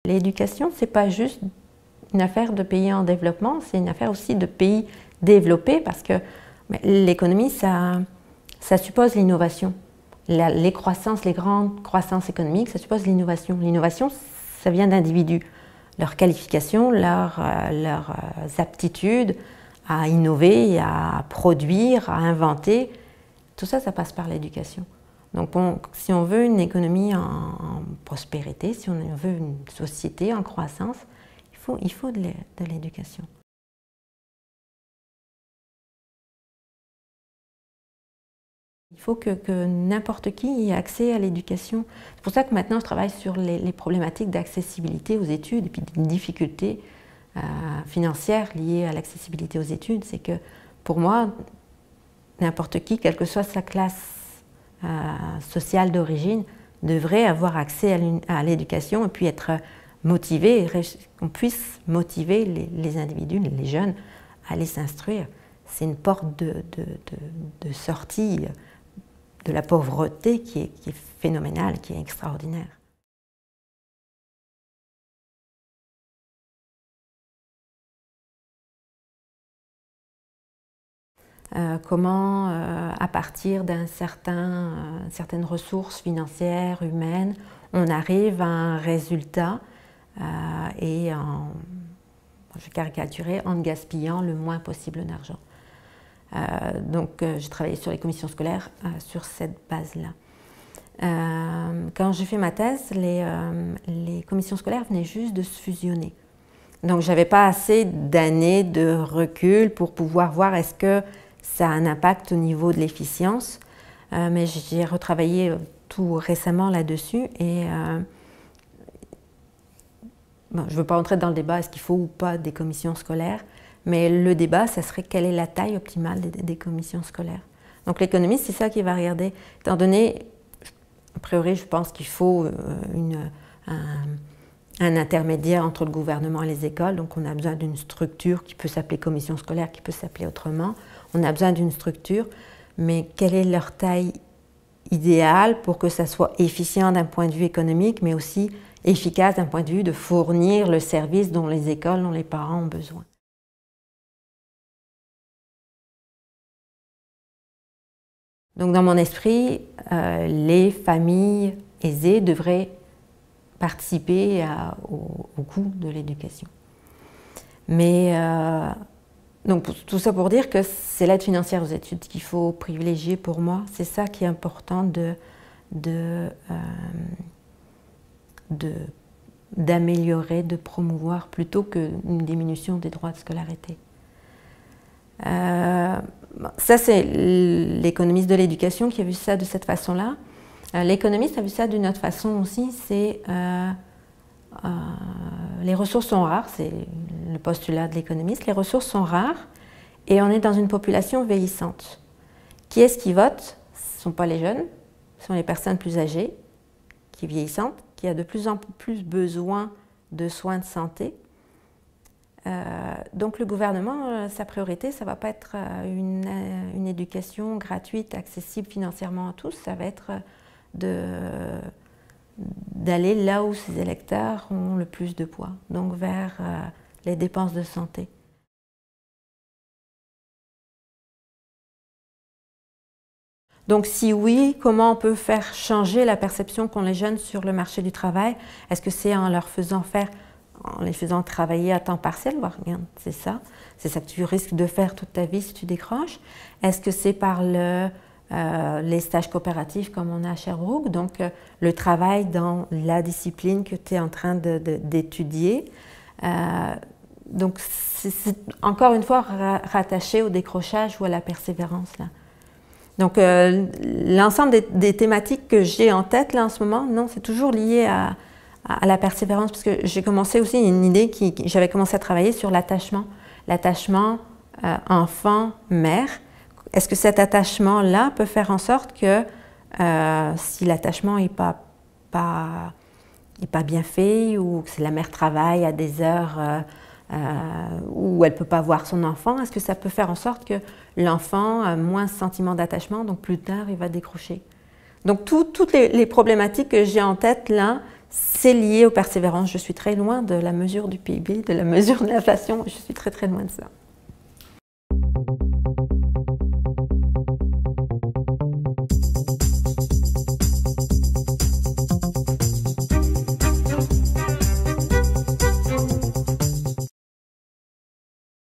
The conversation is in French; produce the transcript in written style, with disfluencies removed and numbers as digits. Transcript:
L'éducation, ce n'est pas juste une affaire de pays en développement, c'est une affaire aussi de pays développés parce que l'économie, ça suppose l'innovation. Les grandes croissances économiques, ça suppose l'innovation. L'innovation, ça vient d'individus. Leurs qualifications, leurs aptitudes à innover, à produire, à inventer, tout ça, ça passe par l'éducation. Donc si on veut une économie en prospérité, si on veut une société en croissance, il faut de l'éducation. Il faut que n'importe qui ait accès à l'éducation. C'est pour ça que maintenant je travaille sur les problématiques d'accessibilité aux études et puis des difficultés financières liées à l'accessibilité aux études. C'est que pour moi, n'importe qui, quelle que soit sa classe sociale d'origine, devrait avoir accès à l'éducation et puis être motivé, qu'on puisse motiver les individus, les jeunes, à aller s'instruire. C'est une porte de sortie de la pauvreté qui est phénoménale, qui est extraordinaire. Comment, à partir certaines ressources financières, humaines, on arrive à un résultat et je vais caricaturer, en gaspillant le moins possible d'argent. Donc j'ai travaillé sur les commissions scolaires sur cette base-là. Quand j'ai fait ma thèse, les commissions scolaires venaient juste de se fusionner. Donc je n'avais pas assez d'années de recul pour pouvoir voir est-ce que ça a un impact au niveau de l'efficience. Mais j'ai retravaillé tout récemment là-dessus et bon, je ne veux pas entrer dans le débat, est-ce qu'il faut ou pas des commissions scolaires, mais le débat, ça serait quelle est la taille optimale des commissions scolaires. Donc l'économiste, c'est ça qu'il va regarder. Étant donné, a priori, je pense qu'il faut un intermédiaire entre le gouvernement et les écoles, donc on a besoin d'une structure qui peut s'appeler commission scolaire, qui peut s'appeler autrement. On a besoin d'une structure, mais quelle est leur taille idéale pour que ça soit efficient d'un point de vue économique, mais aussi efficace d'un point de vue de fournir le service dont les écoles, dont les parents ont besoin. Donc dans mon esprit, les familles aisées devraient participer au coût de l'éducation. Mais donc tout ça pour dire que c'est l'aide financière aux études qu'il faut privilégier pour moi. C'est ça qui est important d'améliorer, de promouvoir, plutôt qu'une diminution des droits de scolarité. Ça, c'est l'économiste de l'éducation qui a vu ça de cette façon-là. L'économiste a vu ça d'une autre façon aussi, c'est les ressources sont rares, c'est le postulat de l'économiste, les ressources sont rares et on est dans une population vieillissante. Qui est-ce qui vote? Ce ne sont pas les jeunes, ce sont les personnes plus âgées, qui sont vieillissantes, qui a de plus en plus besoin de soins de santé. Donc le gouvernement, sa priorité, ça ne va pas être une éducation gratuite, accessible financièrement à tous, ça va être d'aller là où ses électeurs ont le plus de poids, donc vers les dépenses de santé. Donc si oui, comment on peut faire changer la perception qu'ont les jeunes sur le marché du travail? Est-ce que c'est en les faisant travailler à temps partiel, regarde, c'est ça que tu risques de faire toute ta vie si tu décroches. Est-ce que c'est par les stages coopératifs comme on a à Sherbrooke, donc le travail dans la discipline que tu es en train d'étudier. Donc c'est encore une fois rattaché au décrochage ou à la persévérance, là. Donc l'ensemble des thématiques que j'ai en tête là en ce moment, non, c'est toujours lié à la persévérance, parce que j'ai commencé aussi une idée j'avais commencé à travailler sur l'attachement enfant-mère. Est-ce que cet attachement-là peut faire en sorte que si l'attachement n'est pas bien fait, ou que la mère travaille à des heures où elle ne peut pas voir son enfant, est-ce que ça peut faire en sorte que l'enfant a moins ce sentiment d'attachement, donc plus tard il va décrocher? Donc toutes les problématiques que j'ai en tête là, c'est lié aux persévérances. Je suis très loin de la mesure du PIB, de la mesure de l'inflation. Je suis très, très loin de ça.